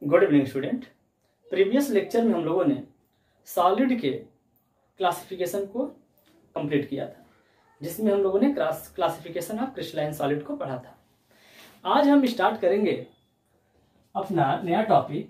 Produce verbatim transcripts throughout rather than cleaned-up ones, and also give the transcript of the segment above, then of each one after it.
Good evening student. Previous lecture में हम लोगों ने सॉलिड के क्लासिफिकेशन को कंप्लीट किया था, जिसमें हम लोगों ने class classification of crystalline solid को पढ़ा था। आज हम स्टार्ट करेंगे अपना नया टॉपिक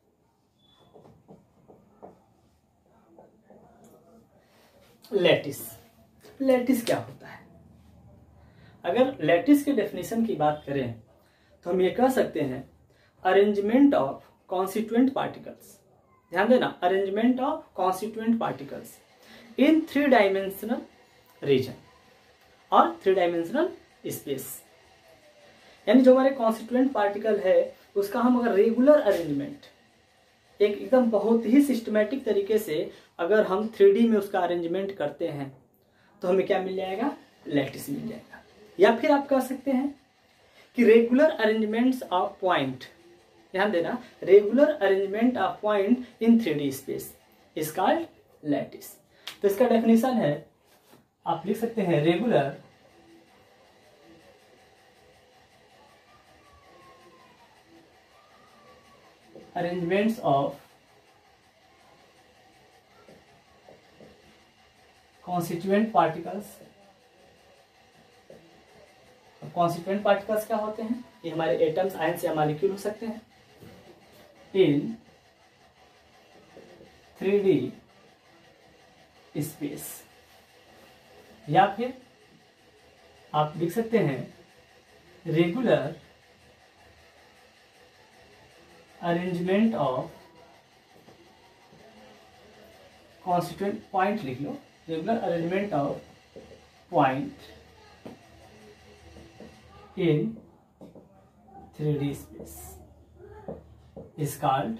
लैटिस। लैटिस क्या होता है? अगर लैटिस के डेफिनेशन की बात करें तो हम ये कह सकते हैं अरेंजमेंट ऑफ कॉन्स्टिट्यूएंट पार्टिकल्स। ध्यान देना, arrangement of constituent particles in three dimensional region और थ्री डायमेंशनल स्पेस। यानी जो हमारे कॉन्स्टिट्यूएंट पार्टिकल है उसका हम अगर रेगुलर अरेंजमेंट एक एकदम बहुत ही सिस्टमेटिक तरीके से अगर हम थ्री डी में उसका अरेंजमेंट करते हैं तो हमें क्या मिल जाएगा? लैटिस मिल जाएगा। या फिर आप कह सकते हैं कि रेगुलर अरेंजमेंट्स ऑफ पॉइंट, ध्यान देना, regular arrangement of point in three D space is called lattice. तो इसका डेफिनेशन है, आप लिख सकते हैं regular arrangements of constituent particles. Constituent particles क्या होते हैं? ये हमारे एटम्स, आयंस या मॉलिक्यूल हो सकते हैं इन थ्री डी स्पेस। या फिर आप लिख सकते हैं regular arrangement of constituent point, लिख लो regular arrangement of point in three D space is called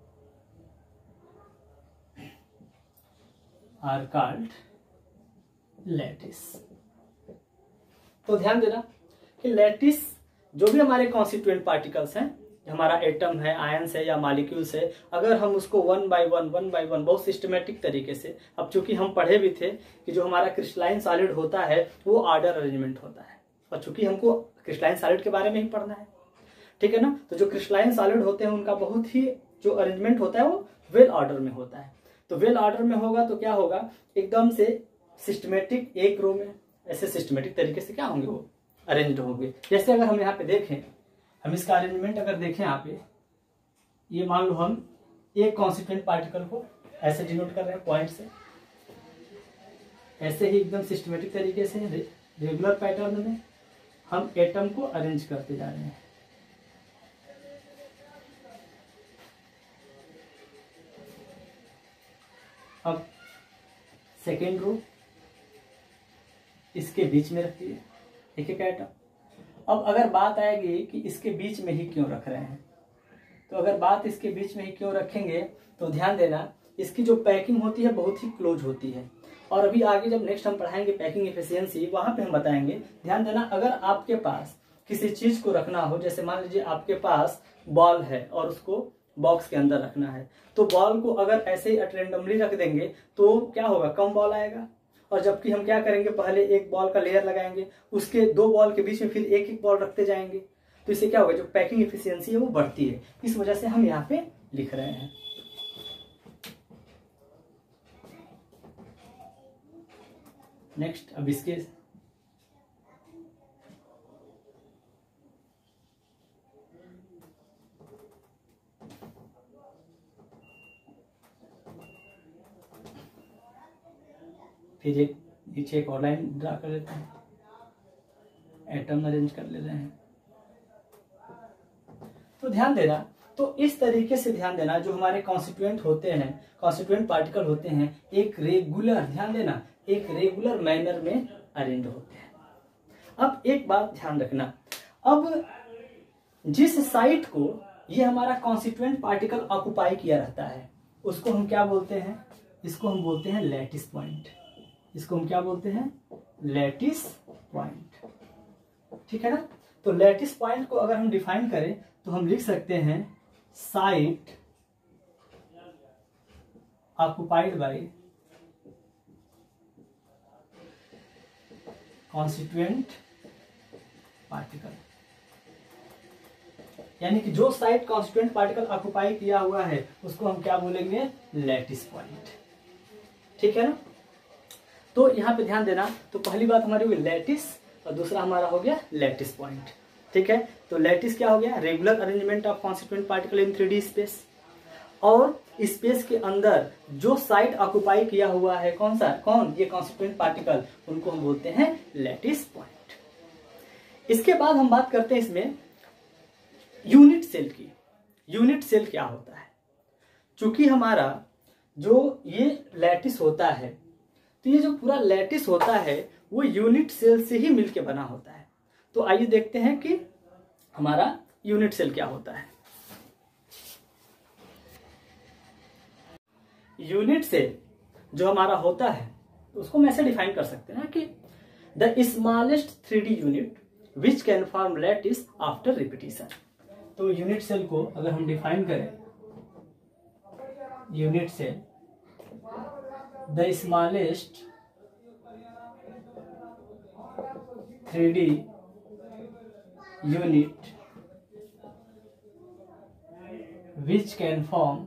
are called lattice। तो ध्यान देना कि लैटिस जो भी हमारे कॉन्स्टिट्यूएंट पार्टिकल्स हैं, हमारा एटम है, आयंस है या मॉलिक्यूल्स है, अगर हम उसको one by one one by one बहुत सिस्टमेटिक तरीके से, अब चूंकि हम पढ़े भी थे कि जो हमारा क्रिस्टलाइन सॉलिड होता है वो ऑर्डर अरेंजमेंट होता है, और चूंकि हमको क्रिस्टलाइन सॉलिड के बारे में ही पढ़ना है, ठीक है ना, तो जो क्रिस्टलाइन सॉलिड होते हैं उनका बहुत ही जो अरेंजमेंट होता है वो वेल ऑर्डर में होता है। तो वेल ऑर्डर में होगा तो क्या होगा, एकदम से सिस्टमेटिक, एक रो में ऐसे सिस्टमेटिक तरीके से क्या होंगे, वो अरेंज्ड होंगे। जैसे अगर हम यहाँ पे देखें, हम इसका अरेंजमेंट अगर देखें यहाँ पे, ये मान लो हम एक कॉन्स्टिट्यूएंट पार्टिकल को ऐसे डिनोट कर रहे हैं पॉइंट से, ऐसे ही एकदम सिस्टमेटिक तरीके से रेगुलर पैटर्न में हम एटम को अरेंज करते जा रहे हैं। अब सेकेंड रो इसके बीच में रखती है एक एक एटम। अब अगर बात आएगी कि इसके बीच में ही क्यों रख रहे हैं, तो अगर बात इसके बीच में ही क्यों रखेंगे तो ध्यान देना, इसकी जो पैकिंग होती है बहुत ही क्लोज होती है। और अभी आगे जब नेक्स्ट हम पढ़ाएंगे पैकिंग एफिशिएंसी, वहां पे हम बताएंगे। ध्यान देना, अगर आपके पास किसी चीज को रखना हो, जैसे मान लीजिए आपके पास बॉल है और उसको बॉक्स के अंदर रखना है, तो बॉल को अगर ऐसे ही रैंडमली रख देंगे तो क्या होगा, कम बॉल आएगा। और जबकि हम क्या करेंगे, पहले एक बॉल का लेयर लगाएंगे, उसके दो बॉल के बीच में फिर एक एक बॉल रखते जाएंगे, तो इससे क्या होगा, जो पैकिंग एफिशिएंसी है वो बढ़ती है। इस वजह से हम यहाँ पे लिख रहे हैं। नेक्स्ट, अब इसके फिर एक नीचे एक और लाइन ड्रा कर लेते हैं, एटम अरेंज कर ले रहे हैं। तो ध्यान देना, तो इस तरीके से ध्यान देना, जो हमारे कॉन्स्टिट्यूएंट होते हैं, कॉन्स्टिट्यूएंट पार्टिकल होते हैं, एक रेगुलर, ध्यान देना, एक रेगुलर मैनर में अरेंज होते हैं। अब एक बात ध्यान रखना, अब जिस साइट को ये हमारा कॉन्स्टिट्यूएंट पार्टिकल ऑक्युपाई किया रहता है उसको हम क्या बोलते हैं? इसको हम बोलते हैं लैटिस पॉइंट। इसको हम क्या बोलते हैं? लैटिस पॉइंट, ठीक है ना। तो लैटिस पॉइंट को अगर हम डिफाइन करें तो हम लिख सकते हैं site occupied by constituent particle. यानी कि जो साइड कॉन्स्टिट्यूएंट पार्टिकल ऑक्युपाई किया हुआ है उसको हम क्या बोलेंगे, लैटिस पॉइंट। ठीक है ना। तो यहाँ पे ध्यान देना, तो पहली बात हमारी हुई लैटिस और दूसरा हमारा हो गया लैटिस पॉइंट। ठीक है, तो लैटिस क्या हो गया, regular arrangement of constituent particle in three D space, और स्पेस के अंदर जो साइड ऑक्युपाई किया हुआ है कौन सा, कौन, ये कॉन्स्टिट्यूएंट पार्टिकल, उनको हम बोलते हैं लैटिस पॉइंट। इसके बाद हम बात करते हैं इसमें यूनिट सेल की। यूनिट सेल क्या होता है, चूंकि हमारा जो ये लैटिस होता है, तो ये जो पूरा लैटिस होता है वो यूनिट सेल से ही मिलके बना होता है। तो आइए देखते हैं कि हमारा यूनिट सेल क्या होता है। यूनिट सेल जो हमारा होता है उसको हम ऐसे डिफाइन कर सकते हैं कि the smallest three D unit which can form lattice after repetition. तो यूनिट सेल को अगर हम डिफाइन करें, unit cell the smallest three D unit which can form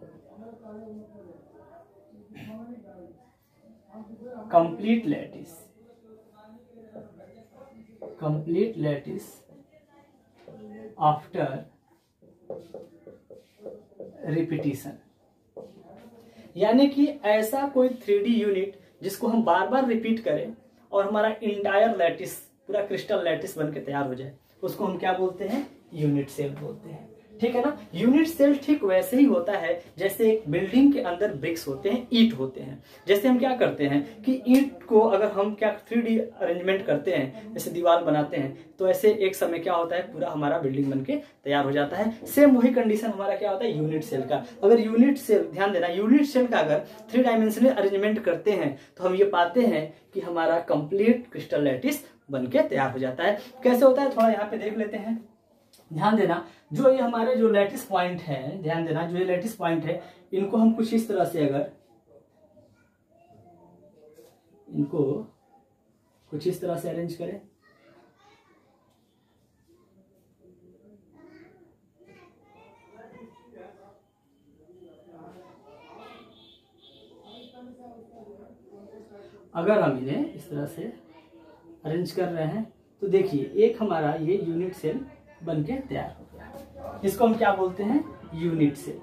complete lattice, complete lattice after repetition। यानी कि ऐसा कोई थ्री डी यूनिट जिसको हम बार बार रिपीट करें और हमारा इंटायर लैटिस, पूरा क्रिस्टल लैटिस बन के तैयार हो जाए, उसको हम क्या बोलते हैं, यूनिट सेल बोलते हैं। ठीक है ना। यूनिट सेल ठीक वैसे ही होता है जैसे एक बिल्डिंग के अंदर ब्रिक्स होते हैं, ईंट होते हैं। जैसे हम क्या करते हैं कि ईंट को अगर हम क्या थ्री डी अरेंजमेंट करते हैं, जैसे दीवार बनाते हैं, तो ऐसे एक समय क्या होता है, पूरा हमारा बिल्डिंग बन के तैयार हो जाता है। सेम वही कंडीशन हमारा क्या होता है यूनिट सेल का। अगर यूनिट सेल, ध्यान देना, यूनिट सेल का अगर थ्री डायमेंशनल अरेंजमेंट करते हैं तो हम ये पाते हैं कि हमारा कंप्लीट क्रिस्टल लैटिस बन के तैयार हो जाता है। कैसे होता है, थोड़ा यहाँ पे देख लेते हैं। ध्यान देना, जो ये हमारे जो लैटिस पॉइंट है, ध्यान देना, जो ये लैटिस पॉइंट है, इनको हम कुछ इस तरह से, अगर इनको कुछ इस तरह से अरेंज करें, अगर हम इन्हें इस तरह से अरेंज कर रहे हैं तो देखिए एक हमारा ये यूनिट सेल बन के तैयार हो गया। इसको हम क्या बोलते हैं, यूनिट सेल।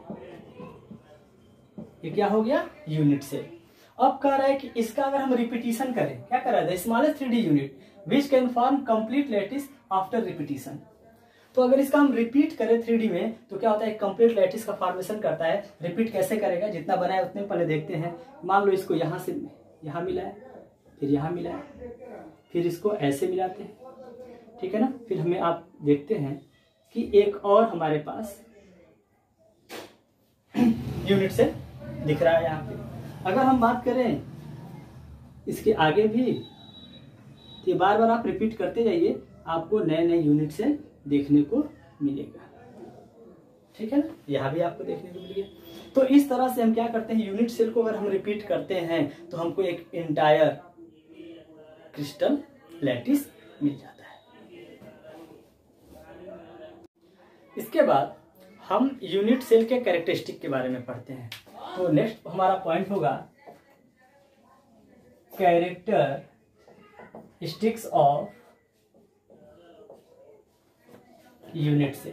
ये क्या हो गया, यूनिट सेल। अब कह रहा है कि इसका अगर हम रिपीटिशन करें, क्या कर रहा है, the smallest three D unit which can form complete lattice after repetition. तो अगर इसका हम रिपीट करें थ्री डी में तो क्या होता है, कंप्लीट लैटिस का फॉर्मेशन करता है। रिपीट कैसे करेगा, जितना बनाए उतने पहले देखते हैं। मान लो इसको यहां से यहां मिला है, फिर यहां मिला है, फिर इसको ऐसे मिलाते हैं, ठीक है ना। फिर हमें आप देखते हैं कि एक और हमारे पास यूनिट सेल दिख रहा है यहाँ पे। अगर हम बात करें इसके आगे भी, तो बार बार आप रिपीट करते जाइए, आपको नए नए यूनिट सेल देखने को मिलेगा। ठीक है ना, यहाँ भी आपको देखने को मिलेगा। तो इस तरह से हम क्या करते हैं, यूनिट सेल को अगर हम रिपीट करते हैं तो हमको एक इंटायर क्रिस्टल लैटिस मिल जाता है। इसके बाद हम यूनिट सेल के कैरेक्टरिस्टिक के बारे में पढ़ते हैं। तो नेक्स्ट हमारा पॉइंट होगा कैरेक्टरिस्टिक्स ऑफ यूनिट सेल।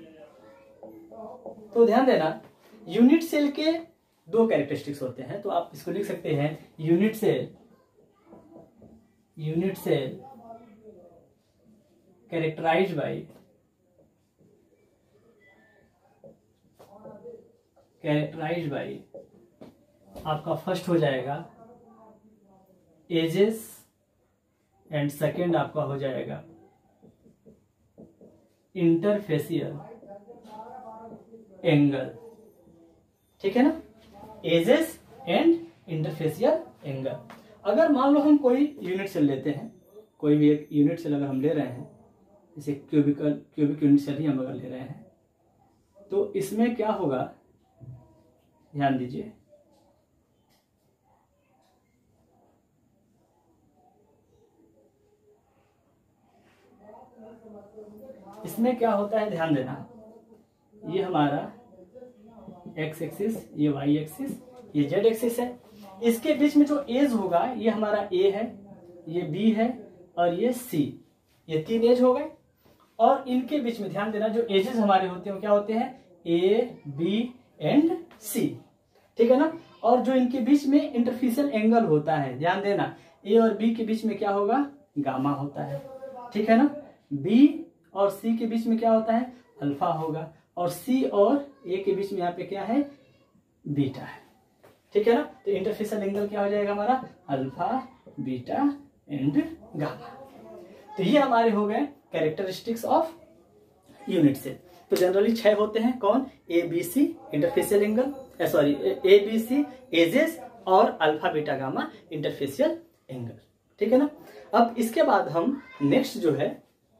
तो ध्यान देना, यूनिट सेल के दो कैरेक्टरिस्टिक्स होते हैं। तो आप इसको लिख सकते हैं, unit cell unit cell characterized by characterized by आपका फर्स्ट हो जाएगा एजेस एंड सेकंड आपका हो जाएगा इंटरफेसियल एंगल। ठीक है ना, एजेस एंड इंटरफेसियल एंगल। अगर मान लो हम कोई यूनिट सेल लेते हैं, कोई भी एक यूनिट सेल अगर हम ले रहे हैं, जैसे क्यूबिकल क्यूबिक यूनिट सेल ही हम अगर ले रहे हैं, तो इसमें क्या होगा, ध्यान दीजिए, इसमें क्या होता है, ध्यान देना, ये हमारा एक्स एक्सिस, ये वाई एक्सिस, ये जेड एक्सिस है। इसके बीच में जो एज होगा ये हमारा ए है, ये बी है और ये सी, ये तीन एज हो गए। और इनके बीच में ध्यान देना जो एजेस हमारे होते हैं वो क्या होते हैं, ए बी एंड सी, ठीक है ना। और जो इनके बीच में इंटरफेसियल एंगल होता है, ध्यान देना ए और बी के बीच में क्या होगा, गामा होता है, ठीक है ना। बी और सी के बीच में क्या होता है, अल्फा होगा। और सी और ए के बीच में यहाँ पे क्या है, बीटा है, ठीक है ना। तो इंटरफेसियल एंगल क्या हो जाएगा हमारा, अल्फा बीटा एंड गामा। तो ये हमारे हो गए कैरेक्टरिस्टिक्स ऑफ यूनिट सेल। तो जनरली छह होते हैं, कौन, A B C interfacial angle, sorry A B C axes और alpha beta gamma interfacial angle, ठीक है ना। अब इसके बाद हम नेक्स्ट जो है,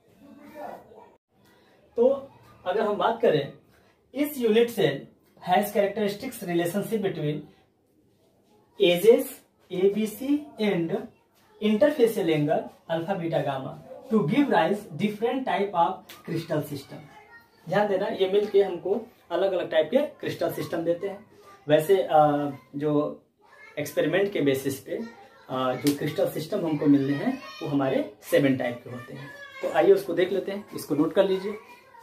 तो अगर हम बात करें इस unit cell has characteristics relationship between axes A B C and interfacial angle alpha beta gamma to give rise different type of crystal system. ध्यान देना ये मिलके हमको अलग अलग टाइप के क्रिस्टल सिस्टम देते हैं। वैसे जो एक्सपेरिमेंट के बेसिस पे जो क्रिस्टल सिस्टम हमको मिल रहे हैं वो हमारे सेवन टाइप के होते हैं। तो आइए उसको देख लेते हैं, इसको नोट कर लीजिए।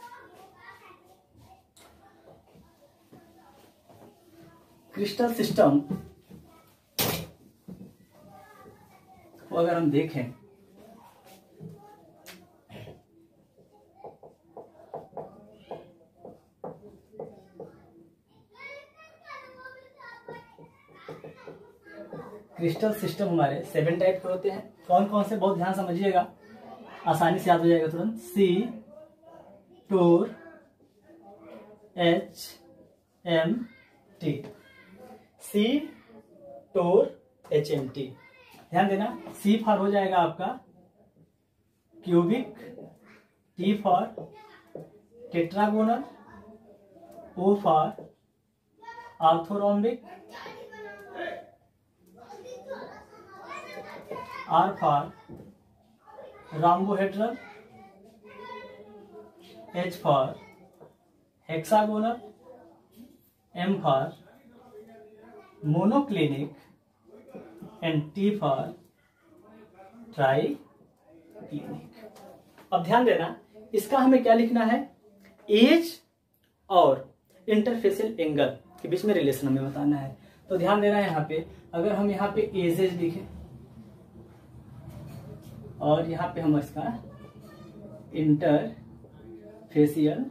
क्रिस्टल सिस्टम को अगर हम देखें क्रिस्टल सिस्टम हमारे सेवन टाइप के होते हैं। कौन कौन से, बहुत ध्यान समझिएगा, आसानी से याद हो जाएगा तुरंत। C, tor, H, M, T. C, tor, H, M, T. ध्यान देना, सी फॉर हो जाएगा आपका cubic, T for tetragonal, O for orthorhombic, R for rhombohedral, H for hexagonal, M for monoclinic and T for triclinic. अब ध्यान देना इसका हमें क्या लिखना है, एज और इंटरफेसियल एंगल के बीच में रिलेशन हमें बताना है। तो ध्यान देना यहाँ पे, अगर हम यहाँ पे एजेज लिखें और यहाँ पे हम इसका इंटरफेसियल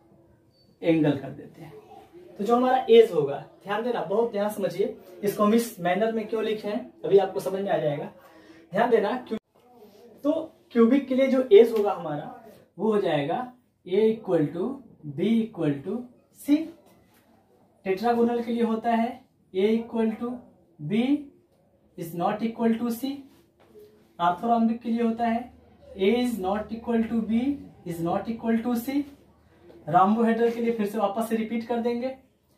एंगल कर देते हैं, तो जो हमारा एज होगा, ध्यान देना, बहुत ध्यान समझिए, इसको हम इस मैनर में क्यों लिखे हैं अभी आपको समझ में आ जाएगा। ध्यान देना, तो क्यूबिक के लिए जो एज होगा हमारा वो हो जाएगा A equal to B equal to C. Tetragonal के लिए होता है A equal to B is not equal to C. Orthorhombic के लिए होता है A is not equal to B is not equal to C. Rhombohedral के लिए फिर से वापस से रिपीट कर देंगे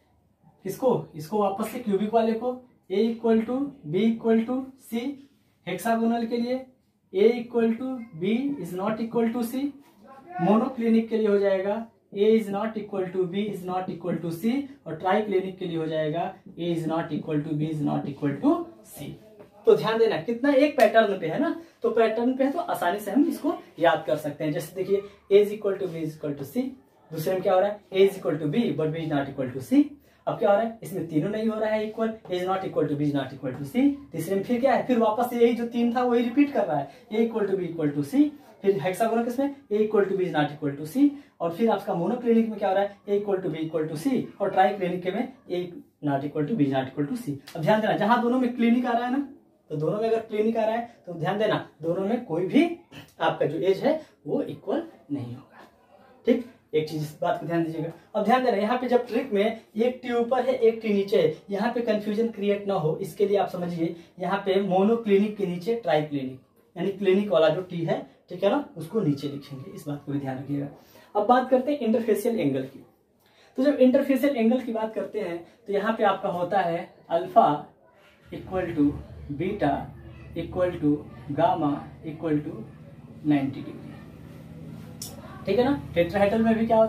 इसको इसको वापस से क्यूबिक वाले को A equal to B equal to C. Hexagonal के लिए A equal to B is not equal to C. Monoclinic के लिए हो जाएगा A is not equal to B is not equal to C. और ट्राइक्लिनिक के लिए हो जाएगा A is not equal to B is not equal to C. तो ध्यान देना कितना एक पैटर्न पे है ना, तो पैटर्न पे है तो आसानी से हम इसको याद कर सकते हैं। जैसे देखिए A is equal to B is equal to C, दूसरे में क्या हो रहा है A is equal to B but B is not equal to C. अब क्या हो रहा है, इसमें तीनों नहीं हो रहा है equal, A is not equal to B is not equal to C. तीसरे में फिर क्या है, फिर वापस यही जो तीन था वही रिपीट कर रहा है, A equal to B equal to C. फिर हेक्सागोनल किसमें A equal to B is not equal to C. और फिर आपका मोनोक्लिनिक में क्या हो रहा है A equal to B equal to C. और ट्राइक्लिनिक में A not equal to B is not equal to C. अब ध्यान देना जहां दोनों में क्लिनिक आ रहा है ना, तो दोनों में अगर क्लिनिक आ रहा है तो ध्यान देना दोनों में कोई भी आपका जो एज है वो इक्वल नहीं होगा। ठीक, एक चीज इस बात को ध्यान दीजिएगा। अब ध्यान देना यहाँ पे जब ट्रिक में एक टी ऊपर है एक टी नीचे है, यहाँ पे कंफ्यूजन क्रिएट ना हो इसके लिए आप समझिए यहाँ पे मोनोक्लिनिक के नीचे ट्राइक्लिनिक यानी क्लिनिक वाला जो टी है, ठीक है ना, उसको नीचे लिखेंगे, इस बात को भी ध्यान रखिएगा। अब बात करते हैं इंटरफेसियल एंगल की। तो जब इंटरफेसियल एंगल की बात करते हैं तो यहाँ पे आपका होता है alpha equal to beta equal to gamma equal to ninety degree. ठीक है ना। टेट्राहेड्रल में भी क्या होता है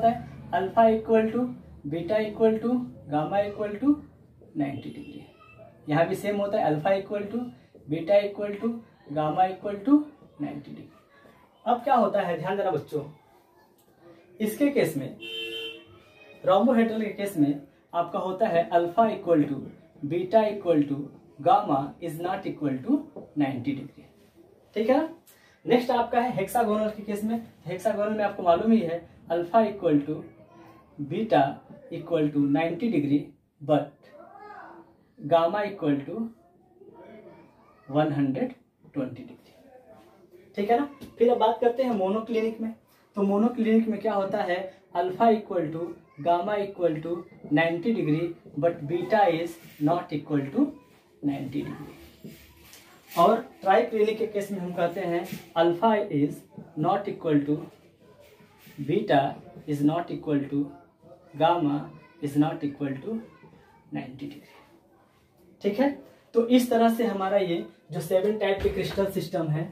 alpha equal to beta equal to gamma equal to ninety degree. यहाँ भी सेम होता है, alpha equal to beta equal to gamma equal to ninety degree. अब क्या होता है, ध्यान देना बच्चों, इसके केस में रोम्बोहेड्रल के केस में आपका होता है alpha equal to beta equal to gamma is not equal to ninety degree. ठीक है ना। नेक्स्ट आपका है हेक्सागोनल के केस में। हेक्सागोनल में आपको मालूम ही है alpha equal to beta equal to ninety degree but gamma equal to one hundred twenty degree. ठीक है ना। फिर अब बात करते हैं मोनोक्लिनिक में। तो मोनोक्लिनिक में क्या होता है, alpha equal to gamma equal to ninety degree but beta is not equal to ninety degree. और ट्राई क्लिनिक के केस में हम कहते हैं alpha is not equal to beta is not equal to gamma is not equal to ninety degree. ठीक है। तो इस तरह से हमारा ये जो सेवन टाइप के क्रिस्टल सिस्टम है,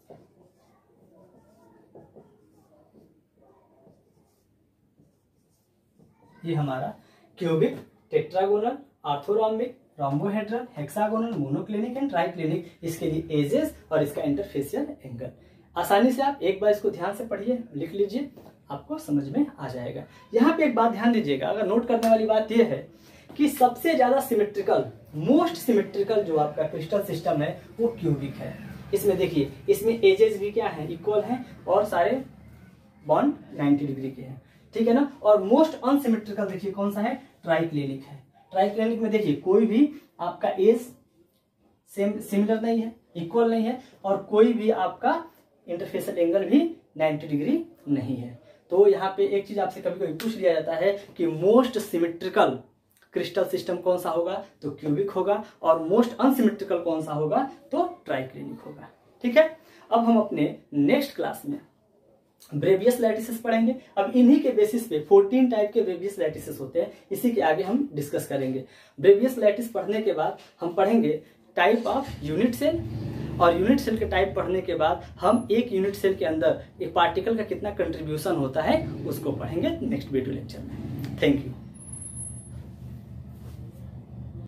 ये हमारा cubic, tetragonal, orthorhombic, rhombohedral, hexagonal, monoclinic and triclinic, इसके लिए एजेस और इसका इंटरफेसियल एंगल। आसानी से आप एक बार इसको ध्यान से पढ़िए, लिख लीजिए, आपको समझ में आ जाएगा। यहाँ पे एक बात ध्यान दीजिएगा, अगर नोट करने वाली बात यह है कि सबसे ज्यादा सिमेट्रिकल, मोस्ट सिमेट्रिकल जो आपका क्रिस्टल सिस्टम है वो क्यूबिक है। इसमें देखिए, इसमें एजेस भी क्या है, इक्वल है और सारे बॉन्ड नाइन्टी डिग्री के हैं। ठीक है ना। और मोस्ट अनसिमेट्रिकल देखिए कौन सा है, ट्राइक्लिनिक है। ट्राइक्लिनिक में देखिए कोई भी आपका एज सेम सिमिलर नहीं है, इक्वल नहीं है, और कोई भी आपका इंटरफेसियल एंगल भी नाइन्टी डिग्री नहीं है। तो यहाँ पे एक चीज आपसे कभी कभी पूछ लिया जाता है कि मोस्ट सिमेट्रिकल क्रिस्टल सिस्टम कौन सा होगा, तो क्यूबिक होगा, और मोस्ट अनसिमेट्रिकल कौन सा होगा, तो ट्राइक्लिनिक होगा। ठीक है। अब हम अपने नेक्स्ट क्लास में ब्रेवियस लैटिसेस पढ़ेंगे। अब इन्हीं के बेसिस पे फोर्टीन टाइप के ब्रेवियस लैटिसेस होते हैं, इसी के आगे हम डिस्कस करेंगे। ब्रेवियस लैटिस पढ़ने के बाद हम पढ़ेंगे टाइप ऑफ यूनिट सेल, और यूनिट सेल के टाइप पढ़ने के बाद हम एक यूनिट सेल के अंदर एक पार्टिकल का कितना कंट्रीब्यूशन होता है उसको पढ़ेंगे नेक्स्ट वीडियो लेक्चर में। Thank you.